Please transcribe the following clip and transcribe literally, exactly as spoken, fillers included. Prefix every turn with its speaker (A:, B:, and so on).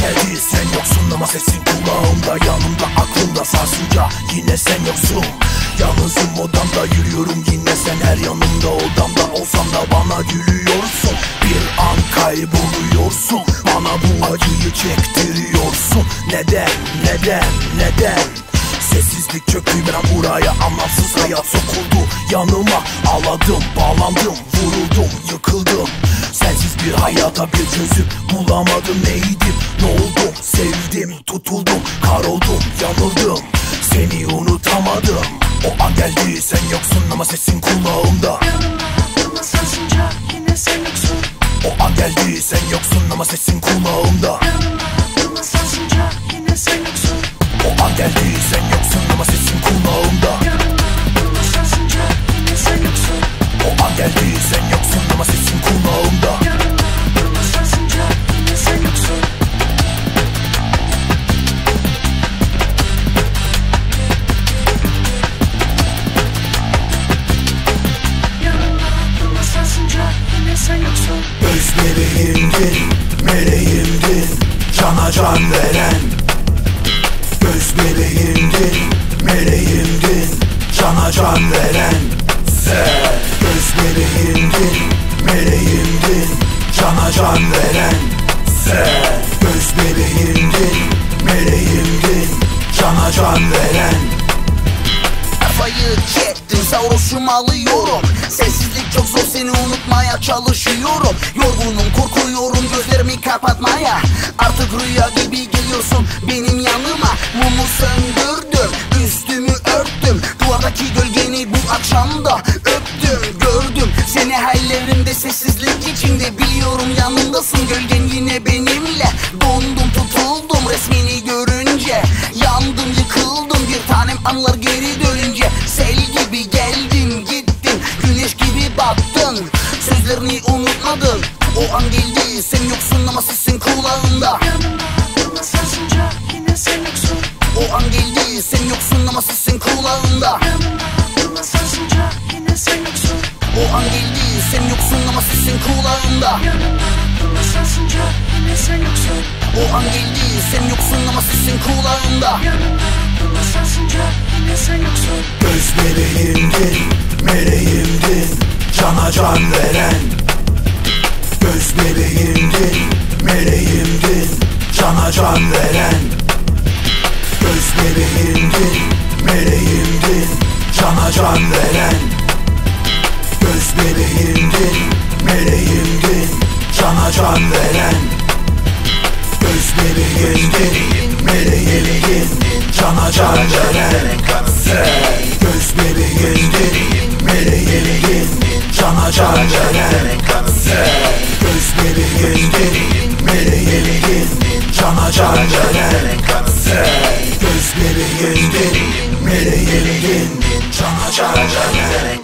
A: geldi, sen yoksun ama sesin kulağımda, yanımda, aklımda sarsınca yine sen yoksun. Yalnızım odamda, yürüyorum yine sen her yanımda. Odamda olsam da bana gülüyorsun. Bir an kayboluyorsun, bana bu acıyı çektiriyorsun. Neden, neden, neden? Sessizlik çöktü bir an buraya, anlamsız hayat sokuldu yanıma. Ağladım, bağlandım, vuruldum, yıkıldım. Sensiz bir hayata bir çözüm bulamadım. Neydim, ne oldu? Sevdim, tutuldum, karoldum, yanıldım. Seni unutamadım. O an geldi, sen yoksun ama sesin kulağımda.
B: Yanımda sarsınca yine sen yoksun.
A: O an geldi, sen yoksun ama sesin kulağımda.
B: Yanımda sarsınca yine sen yoksun.
A: O an geldi, sen yoksun ama sesin kulağımda.
B: Yanımda sarsınca yine sen yoksun.
A: O an geldi, sen yoksun ama sesin kulağımda.
B: Yanımda sarsınca yine sen yoksun. Yanımda sarsınca yine sen yoksun.
A: Öz bebeğimdin, meleğimdin, cana can veren. Göz bebeğimdin, meleğimdin, cana can veren. Sen göz bebeğimdin, meleğimdin, cana can veren. Sen göz bebeğimdin, meleğimdin, cana can veren.
C: Kafayı çektim, sarhoşum alıyorum. Sessizlik çok zor, seni unutmaya çalışıyorum. Yorgunum, korkuyorum gözlerimi kapatmaya. Artık rüya gibi geliyorsun benim yanıma. Mumu söndürdüm, üstümü örttüm. Duvardaki gölgeni bu akşamda öptüm, gördüm. Seni hayallerimde, sessizlik içinde biliyorum yanımdasın. Gölgen yine benimle. Dondum, tutuldum resmini görünce. Yandım, yıkıldım bir tanem anlar geri dönünce. Sel gibi geldin gittin, güneş gibi battın. Sözlerini unutmadın. O an geldi, sen yoksun ama sesin kulağımda.
B: Yanımda sarsınca yine sen yoksun.
C: O an geldi, sen yoksun ama sesin kulağımda.
B: Yanımda sarsınca yine sen yoksun.
C: O an geldi, sen yoksun ama sesin kulağımda.
B: Yanımda sarsınca yine sen yoksun.
C: O an geldi, sen yoksun ama sesin kulağımda.
B: Yanımda sarsınca yine sen yoksun.
A: Göz bebeğimdin, meleğimdin, cana can veren. Göz bebeğimdin, meleğimdin, cana can veren. Göz bebeğimdin, meleğimdin, cana can veren. Göz bebeğimdin, meleğimdin, cana can veren. Göz bebeğimdin, meleğimdin, cana can veren. Göz bebeğimdin, meleğimdin, cana can veren. Göz bebeğimdin, meleğimdin, cana can veren. Göz bebeğimdin, meleğimdin, cana can veren.